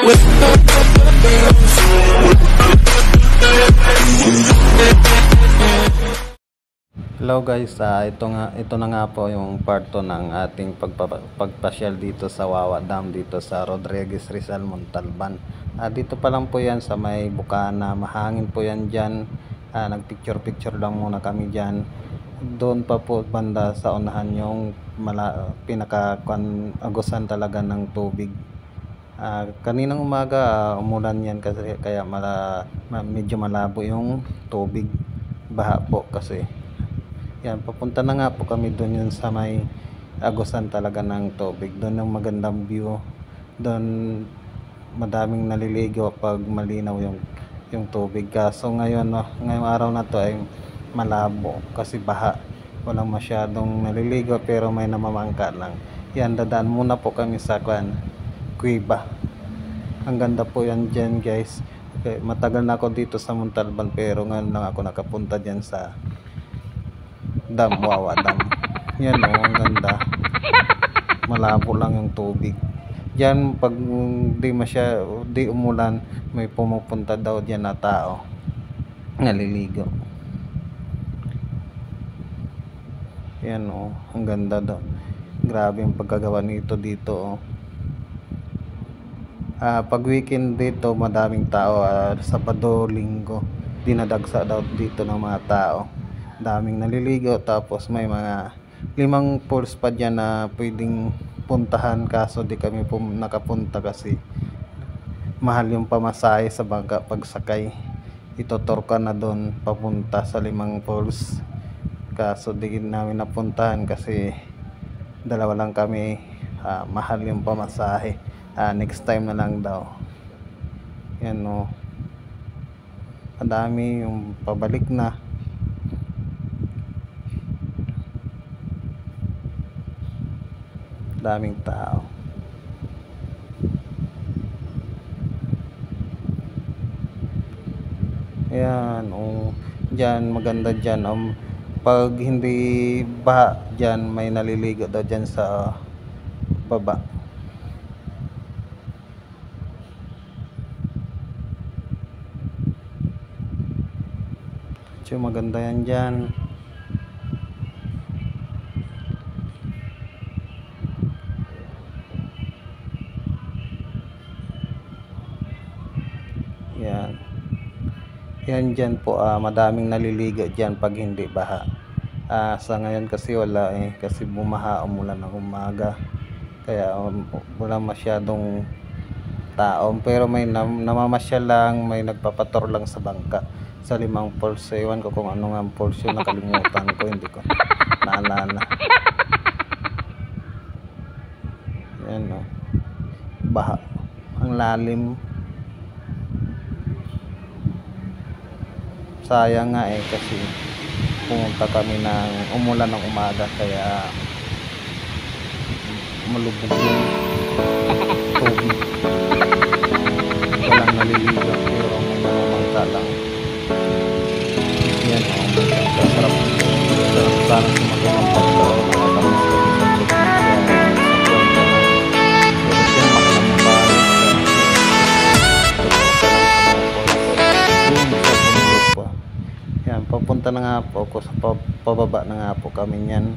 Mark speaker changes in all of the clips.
Speaker 1: Hello guys, ito na nga po yung part 2 ng ating pagpasyal dito sa Wawa Dam dito sa Rodriguez Rizal Montalban. Dito pa lang po yan sa may Bukana, mahangin po yan dyan. Nagpicture lang muna kami dyan. Doon pa po banda sa unahan yung pinaka-agusan talaga ng tubig. Kaninang umaga umulan yan kasi kaya medyo malabo yung tubig, baha po kasi. Yan, papunta na nga po kami doon yun sa may agusan talaga ng tubig. Doon ang magandang view. Doon madaming naliligo pag malinaw yung tubig. Kaso ngayong araw na to ay malabo kasi baha. Walang masyadong naliligo pero may namamangka lang. Yan, dadaan muna po kami sa Cueva. Ang ganda po yan dyan guys. Okay, matagal na ako dito sa Montalban pero ngayon lang ako nakapunta dyan sa Wawa Dam. Yan ang ganda. Malabo lang yung tubig. Diyan pag di umulan, may pumupunta daw diyan na tao. Naliligo. Yan ang ganda daw. Grabe yung pagkagawa nito dito pag weekend dito madaming tao, Sabado, Linggo dinadagsa daw dito ng mga tao. Daming naliligo, tapos may mga 5 pools pa dyan na pwedeng puntahan, kaso di kami nakapunta kasi mahal yung pamasahe sa bangka pagsakay. Itutur ka na doon papunta sa 5 pools, kaso di namin napuntahan kasi dalawa lang kami. Mahal yung pamasahe. Next time na lang daw. Yan madami yung pabalik na. Daming tao. Ayan, dyan maganda dyan. Pag hindi baha dyan, may naliligo daw dyan sa baba. So maganda yan dyan. Yan dyan po, madaming naliligo dyan pag hindi baha. Sa ngayon kasi wala kasi bumaha, umulan ng umaga, kaya wala masyadong tao, pero may namamasyal lang, may nagpapator lang sa bangka sa 5 pools. Ewan ko kung ano nga pools yun, nakalimutan ko, hindi ko naalala. Yan baha, ang lalim. Sayang nga kasi pumunta kami ng umulan ng umaga, kaya malubog yung tubig. Walang naliligo pero may namamangka lang. Yan sarap sana sumagot ng pagkaon. Papunta na nga po ako sa pababa na nga po kami niyan.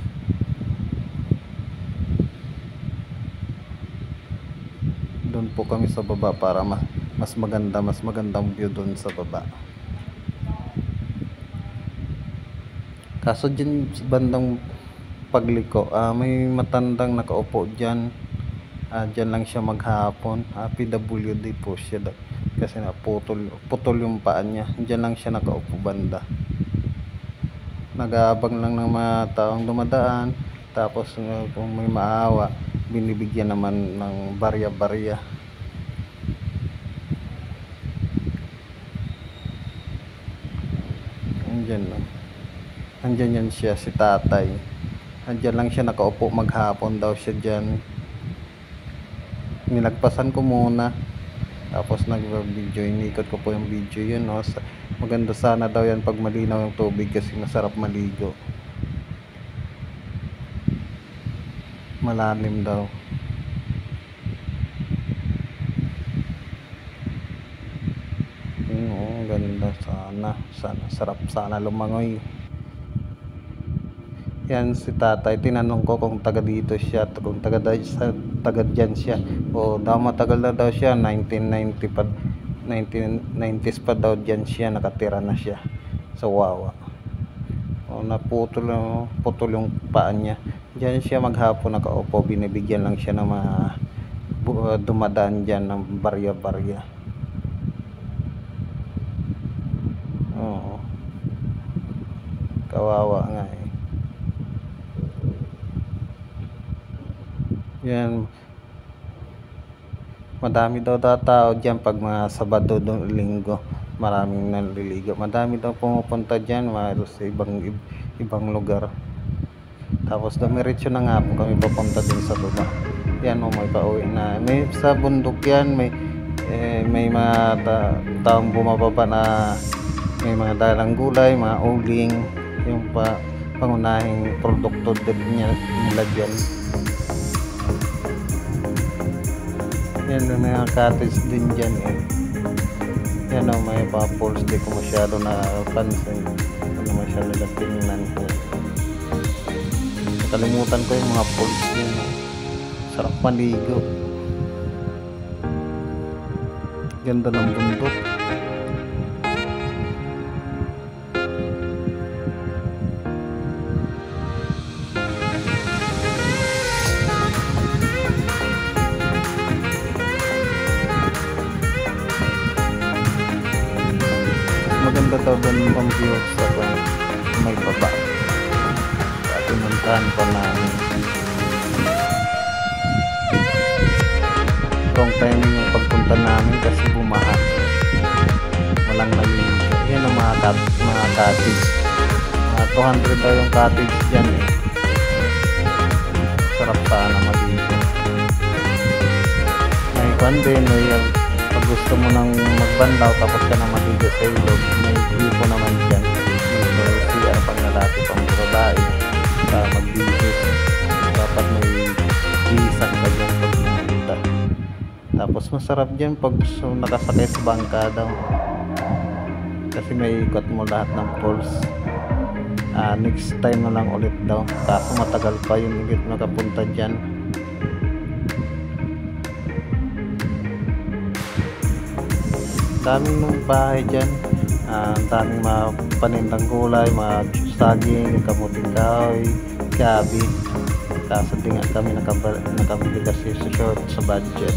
Speaker 1: Doon po kami sa baba para mas magandang view doon sa baba. Kaso dyan sa bandang pagliko, may matandang nakaupo dyan. Dyan lang siya maghapon. PWD po siya kasi putol yung paa niya. Dyan lang siya nakaupo banda. Nag-aabang lang ng mga taong dumadaan, tapos kung may maawa, binibigyan naman ng barya-barya. Andyan yan siya, si tatay. Andyan lang siya nakaupo, maghapon daw siya dyan. Nilagpasan ko muna, tapos nag-video, inikot ko po yung video yun. Maganda sana daw yan pag malinaw yung tubig kasi masarap maligo. Malalim daw. na sana, sarap sana lumangoy. Yan si tatay, tinanong ko kung taga dito siya, kung taga dyan siya. O daw matagal na daw siya, 1990 pa, 1990s pa daw dyan siya, nakatira na siya sa Wawa. O putol yung paa niya. Dyan siya maghapon nakaupo, binibigyan lang siya ng mga dumadaan dyan ng barya-barya. Oo, kawawa nga eh. Yan, madami daw tao dyan pag mga Sabado, Linggo, maraming naliligo. Madami daw pumupunta dyan sa ibang lugar. Tapos dumiretso na nga po kami papunta din sa baba. Yan o, may pauwi na. May sa bundok yan, may mga taong bumababa na may mga dalang gulay, mga uling, yung pangunahing produkto din nila dyan. Yan, may mga cottage din dyan eh. Yan o, may pa-falls, di ko masyado na pansin. Ano masyado na tingnan ko. Nakalimutan ko yung mga falls yun. Sarap maligo. Ganda ng bundok. Maganda daw doon ang view sa may baba. Pinuntahan pa namin. Wrong timing yung pagpunta namin kasi bumaha. Walang naliligo. Yan ang mga cottage. 200 daw yung cottage dyan eh. Sarap sana maligo. May din, pag gusto mo nang magbanlaw tapos ka na maligo sa ilog, may gripo naman dyan. May CR pang lalaki pang babae sa magbihis. Dapat may bihisan ka dyan pag pumunta. Tapos masarap dyan pag nakasakay sa bangka daw kasi may ikot mo lahat ng falls. Next time na lang ulit daw, kaso matagal pa yung ulit nakapunta dyan. Daming mga bahay dyan, daming mga panindang gulay, mga saging, kamuting kahoy, gabi. Kaso di nga kami nakabili kasi short sa budget.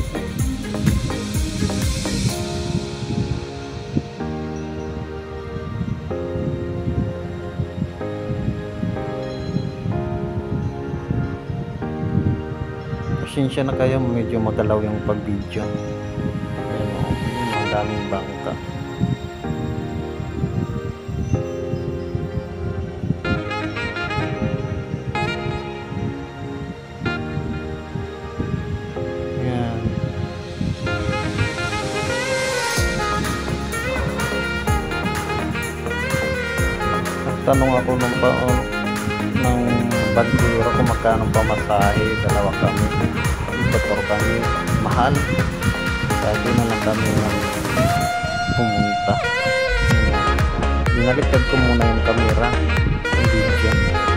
Speaker 1: Pasensya na kayo, medyo magalaw yung pag-video. Ang daming bangka. Yan. Nagtanong ako ng bandero kung magkano pamasahe, dalawa kami, motor kami, mahal. Kaya na lang kami pumunta. Binaliktad ko muna yung camera, yung video.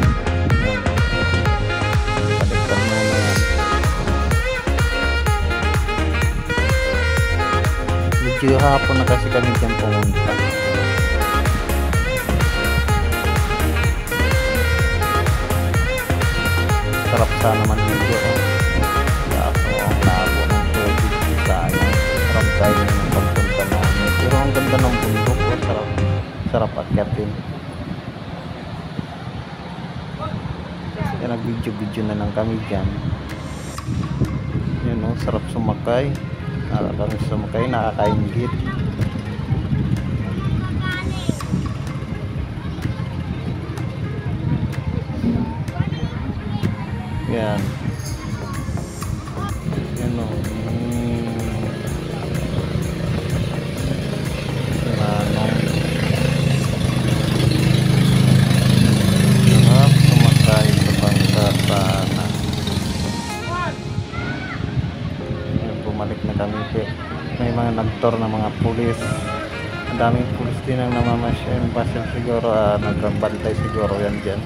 Speaker 1: Baliktad muna yan. Medyo hapon na kasi kami dyan pumunta. Sarap sana maligo oh. Kaso ang labo ng tubig, sayang. Sarap tayo yung pagpunta namin. Pero ang ganda ng bundok oh. Sarap akyatin. Kaya nag-video na lang kami dyan. Yun oh, sarap sumakay. Nakakaingit. Yan. Yan o. Sumakay sa bangka sana. Yan, bumalik na kami. May mga nagtor na mga pulis. Ang daming pulis din ang namamasyal. Pasyal siguro, nagbantay siguro yan dyan.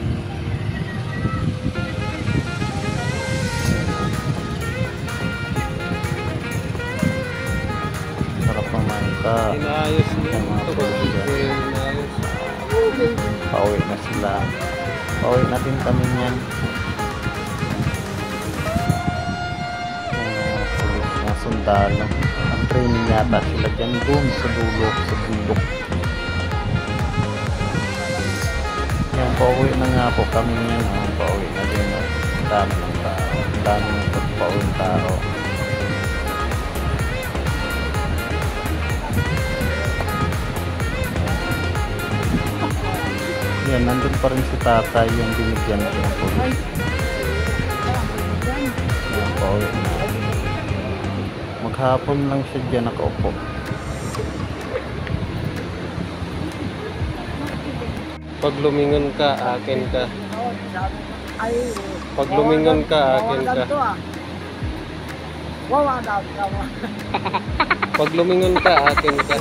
Speaker 1: Sarap naman ka.
Speaker 2: Inayos niya.
Speaker 1: Yung mga
Speaker 2: Ito ba?
Speaker 1: pulis dyan.
Speaker 2: Inayos.
Speaker 1: Pauwi na sila. Pauwi na din kami niyan. Pulis na sundalo. Ang training yata sila dyan doon sa dulo, sa bundok. Yan, pauwi na nga po kami niyan. Pauwi na din. Ang dami ng tao. Ang dami ng pagpauwi ng tao. Yan, nandun pa rin si tatay yung binigyan ko ng pulis. Yan, pauwi na. Maghapon lang siya dyan nakaupo.
Speaker 2: Pag lumingon ka, akin ka. Pag lumingon ka, akin ka. Pag lumingon ka, akin ka.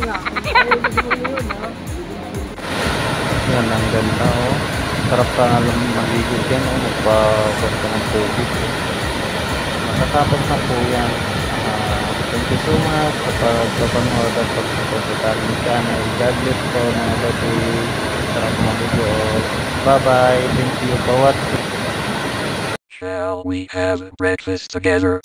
Speaker 1: Yan, ang ganda oh. Sarap ka nga lang maligo dyan oh. Magpapos ka ng tubig. Matatapos na po yan. Thank you so much sa pagpapanood at pagsupport sa ating channel. God bless po mga baby. Sarap maligo. Bye bye. Thank you for watching.
Speaker 3: Shall we have breakfast together?